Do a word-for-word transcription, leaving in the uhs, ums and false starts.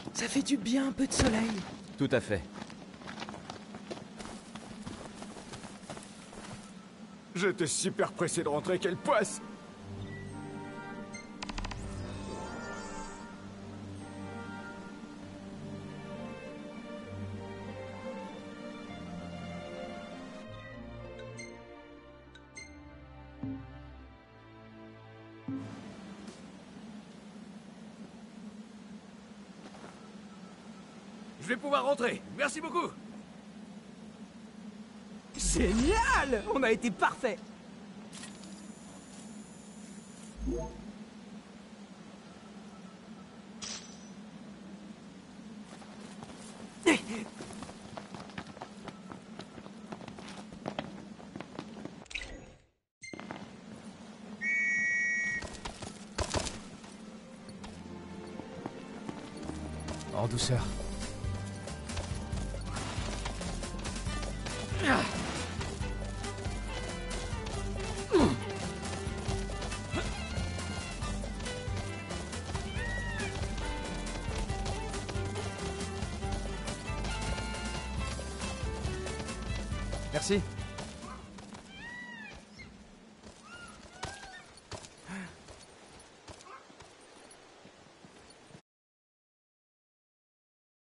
Ça fait du bien un peu de soleil. Tout à fait. J'étais super pressé de rentrer, quelle poisse! Je vais pouvoir rentrer. Merci beaucoup. Génial! On a été parfait. En douceur. Merci.